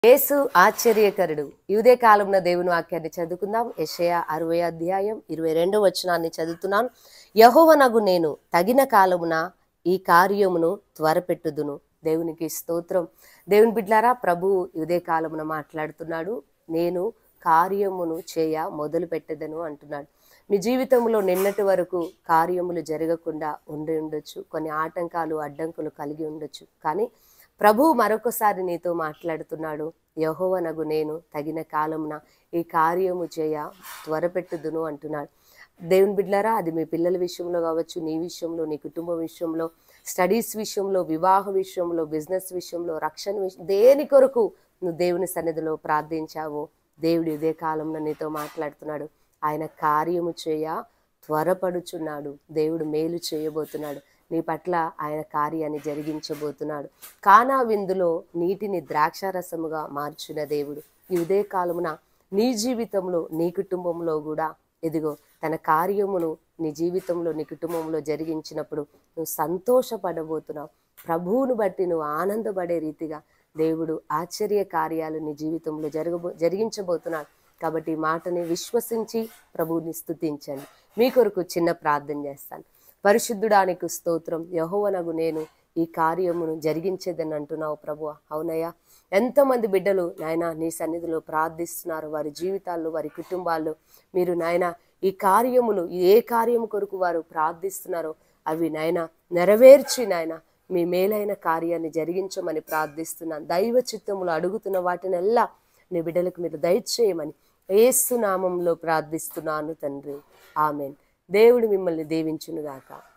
యేసు ఆశ్చర్యకరుడు. ఈ ఉదయ కాలంలో దేవుని వాక్యాన్ని చదువుకుందాం. యెషయా 60 అధ్యాయం 22వ వచనాన్ని చదువుతున్నాను. యెహోవానగు నేను తగిన కాలమున ఈ కార్యమును త్వరపెట్టుదును. దేవునికి స్తోత్రం. దేవుని బిడ్లారా, ప్రభువు ఈ ఉదయ కాలమున మాట్లాడుతున్నాడు. నేను కార్యమును చేయ మొదలు పెట్టెదను అంటున్నాడు. మీ జీవితంలో నిన్నటి వరకు కార్యములు జరగకుండా ఉండి ఉండొచ్చు, కొన్ని ఆటంకాలు అడ్డంకులు కలిగి ఉండొచ్చు. కానీ ప్రభువు మరొకసారి నీతో మాట్లాడుతున్నాడు. యెహోవానగు నేను తగిన కాలమున ఈ కార్యము చేయ త్వరపెట్టుదును అంటున్నాడు. దేవుని బిడ్డలారా, అది మీ పిల్లల విషయంలో కావచ్చు, నీ విషయంలో, నీ కుటుంబం విషయంలో, స్టడీస్ విషయంలో, వివాహ విషయంలో, బిజినెస్ విషయంలో, రక్షణ విషయం, దేని కొరకు నువ్వు దేవుని సన్నిధిలో ప్రార్థించావో దేవుడు ఇదే కాలంలో నీతో మాట్లాడుతున్నాడు. ఆయన కార్యము చేయ త్వరపడుచున్నాడు. దేవుడు మేలు చేయబోతున్నాడు. నీ పట్ల ఆయన కార్యాన్ని జరిగించబోతున్నాడు. కానా విందులో నీటిని ద్రాక్షారసముగా మార్చిన దేవుడు ఈ ఉదయ కాలమున నీ జీవితంలో, నీ కుటుంబంలో కూడా ఎదిగో తన కార్యమును నీ జీవితంలో, నీ కుటుంబంలో జరిగించినప్పుడు నువ్వు సంతోషపడబోతున్నావు. ప్రభువును బట్టి నువ్వు ఆనందపడే రీతిగా దేవుడు ఆశ్చర్య కార్యాలు నీ జీవితంలో జరిగించబోతున్నాడు. కాబట్టి ఈ మాటని విశ్వసించి ప్రభువుని స్తుతించండి. మీ కొరకు చిన్న ప్రార్థన చేస్తాను. పరిశుద్ధుడానికి స్తోత్రం. యెహోవానగు నేను ఈ కార్యమును జరిగించేదని అంటున్నావు ప్రభువా. అవునయ్యా, ఎంతమంది బిడ్డలు నాయన నీ సన్నిధిలో ప్రార్థిస్తున్నారు. వారి జీవితాల్లో, వారి కుటుంబాల్లో మీరు నాయన ఈ కార్యములు, ఏ కార్యము కొరకు వారు ప్రార్థిస్తున్నారో అవి నాయన నెరవేర్చి నాయన మీ మేలైన కార్యాన్ని జరిగించమని ప్రార్థిస్తున్నాను. దైవ చిత్తములు అడుగుతున్న వాటినెల్లా నీ బిడ్డలకు మీరు దయచేయమని యేసు నామములో ప్రార్థిస్తున్నాను తండ్రి. ఆమెన్. దేవుడు మిమ్మల్ని దీవించునుగాక.